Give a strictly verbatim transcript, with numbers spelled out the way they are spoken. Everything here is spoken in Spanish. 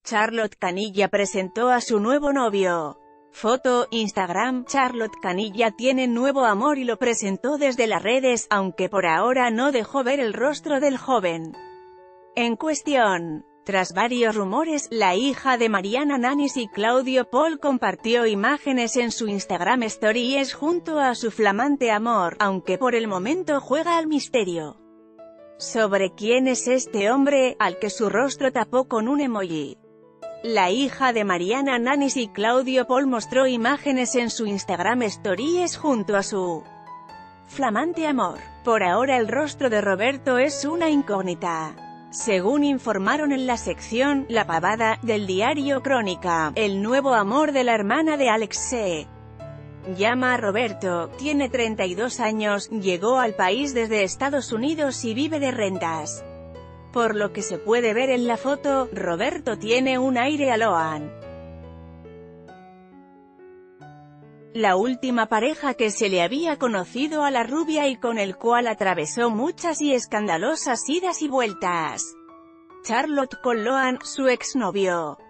Charlotte Canilla presentó a su nuevo novio. Foto, Instagram. Charlotte Canilla tiene nuevo amor y lo presentó desde las redes, aunque por ahora no dejó ver el rostro del joven en cuestión. Tras varios rumores, la hija de Mariana Nanis y Claudio Paul compartió imágenes en su Instagram Stories junto a su flamante amor, aunque por el momento juega al misterio sobre quién es este hombre, al que su rostro tapó con un emoji. La hija de Mariana Nanis y Claudio Paul mostró imágenes en su Instagram Stories junto a su flamante amor. Por ahora el rostro de Roberto es una incógnita. Según informaron en la sección La Pavada del diario Crónica, el nuevo amor de la hermana de Alex se llama Roberto, tiene treinta y dos años, llegó al país desde Estados Unidos y vive de rentas. Por lo que se puede ver en la foto, Roberto tiene un aire a Lohan. La última pareja que se le había conocido a la rubia y con el cual atravesó muchas y escandalosas idas y vueltas. Charlotte con Lohan, su exnovio.